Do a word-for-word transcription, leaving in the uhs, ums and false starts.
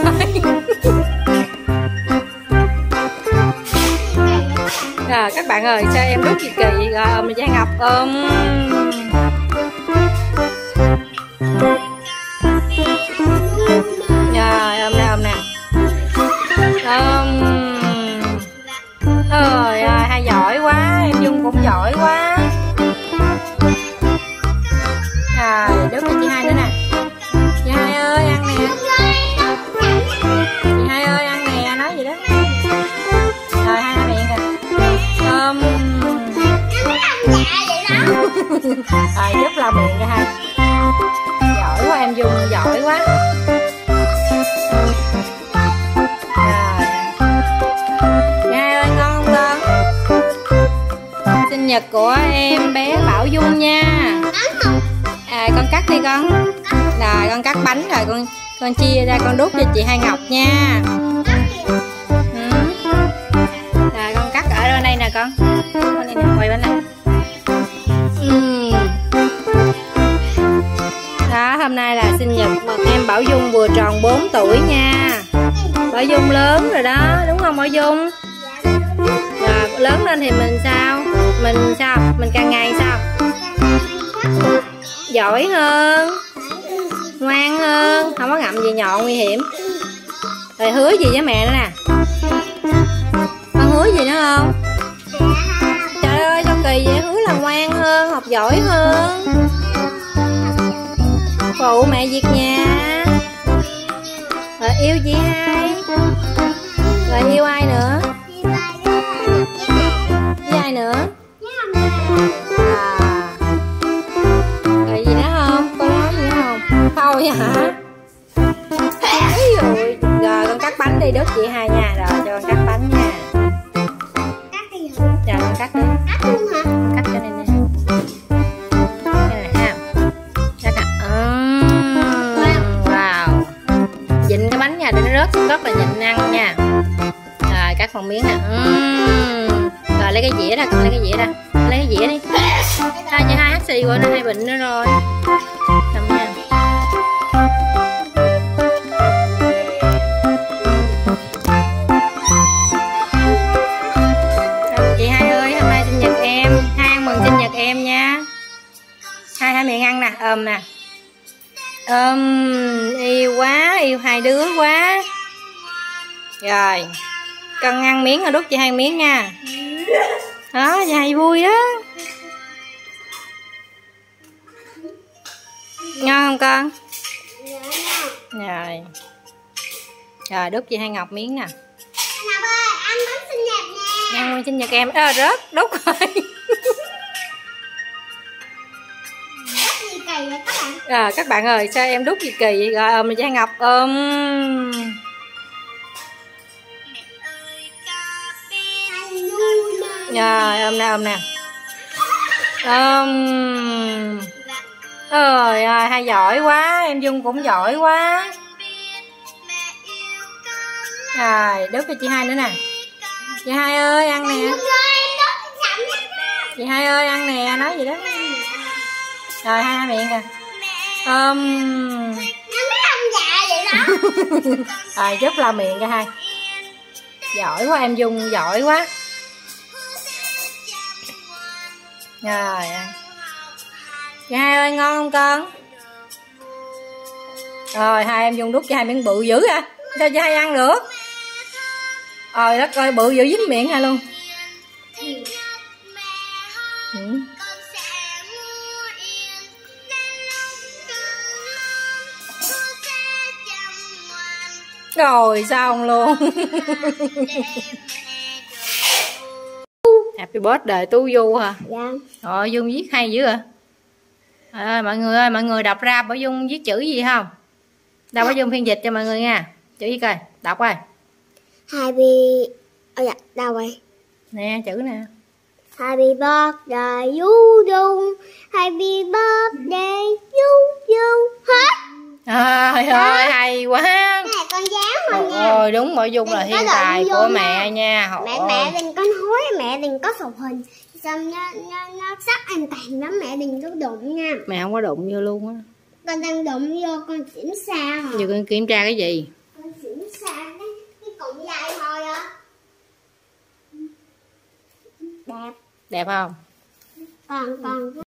À, các bạn ơi, sao em đút gì kỳ vậy? Rồi ôm Giang Ngọc ôm. Rồi ôm nè, ôm nè. Ôm. Ôi ơi, hai giỏi quá, em Dung cũng giỏi quá. Rồi, đút cho chị Hai nữa nè. Chị Hai ơi, ăn nè. Chị Hai ơi, ăn nè, nói gì đó. Rồi, hai miệng kìa. Ôm. Rồi, giúp lau miệng cho hai. Giỏi quá, em Dung giỏi quá. Sinh nhật của em bé Bảo Dung nha. À, con cắt đi con. Rồi con cắt bánh rồi con con chia ra con đút cho chị Hai Ngọc nha. Ừ. Rồi con cắt ở đây nè con. Con này nè, quay bên này. Ừ. Đó, hôm nay là sinh nhật em Bảo Dung vừa tròn bốn tuổi nha. Bảo Dung lớn rồi đó, đúng không Bảo Dung? Rồi lớn lên thì mình sao? Mình sao? Mình càng ngày sao? Giỏi hơn, ngoan hơn, không có ngậm gì nhọn nguy hiểm. Rồi hứa gì với mẹ nữa nè? Con hứa gì nữa không? Trời ơi sao kỳ vậy? Hứa là ngoan hơn, học giỏi hơn, phụ mẹ việc nhà. Rồi yêu chị Hai. Rồi yêu ai nữa? Yêu ai nữa? À. Rồi gì nữa không? Có nói gì nữa không? Thôi hả? Rồi. Rồi con cắt bánh đi, đốt chị Hai nha. Rồi cho con cắt bánh nha. Cắt đi. Rồi con cắt đi. Cắt luôn hả? Cắt cho nên nè. Cái này ha. Cắt à. Uhm, wow. Vịn cái bánh nha để nó rớt xuống đất là vịn ăn nha. Rồi cắt một miếng nè. Uhm. Rồi lấy cái dĩa ra, con lấy cái dĩa ra. Lấy cái dĩa đi. Thôi chị Hai hát xì qua nó hai bệnh nữa rồi. Cầm nha. Chị Hai ơi, hôm nay sinh nhật em. Hai ăn mừng sinh nhật em nha. Hai hai miệng ăn nè, ôm nè. Ôm, yêu quá, yêu hai đứa quá. Rồi. Con ăn miếng rồi đút chị Hai miếng nha. Đó, chị Hai vui đó. Ngon không con? Rồi. Rồi đút chị Hai Ngọc miếng nè. Ngọc ơi, ăn bánh sinh nhật nha. Ăn bánh sinh nhật em. Ơ rớt, đút rồi. Đút gì kỳ vậy các bạn? Rồi các bạn ơi, sao em đút gì kỳ vậy? Rồi ôm chị Hai Ngọc ôm. Rồi ôm nè, ôm nè. Ôm. Ôi ơi, hai giỏi quá, em Dung cũng giỏi quá. Rồi, đút cho chị Hai nữa nè. Chị Hai ơi, ăn nè. Chị Hai ơi, ăn nè, nói gì đó. Rồi, hai hai miệng kìa. Ôm. Rồi, chút lau miệng cho Hai. Giỏi quá, em Dung giỏi quá. Rồi. Chị Hai ơi, ngon không con? Rồi, hai em Dung đút cho Hai miếng bự dữ à? Sao chị Hai ăn được? Rồi đất ơi, bự dữ dính miệng Hai luôn. Ừ. Rồi xong luôn. Happy birthday Tu Du hả? Dạ. Rồi Dung viết hay dữ à? À, mọi người ơi, mọi người đọc ra Bảo Dung viết chữ gì không? Đâu Bảo Dung phiên dịch cho mọi người nha. Chữ gì coi, đọc coi. Happy... Ôi dạ, đâu vậy? Nè, chữ nè. Happy birthday Du Du. Happy birthday Du Du. Hết. Trời ơi, hay quá. Cái này con dán không nha. Ôi đúng, Bảo Dung là thiên tài của mẹ nha. Mẹ mẹ đừng có hối, mẹ đừng có chụp hình. Xong nó, nó, nó sắc an toàn lắm, mẹ đừng có đụng nha. Mẹ không có đụng vô luôn á. Con đang đụng vô, con kiểm tra hả? Giờ con kiểm tra cái gì? Con kiểm đẹp. Đẹp không? Còn còn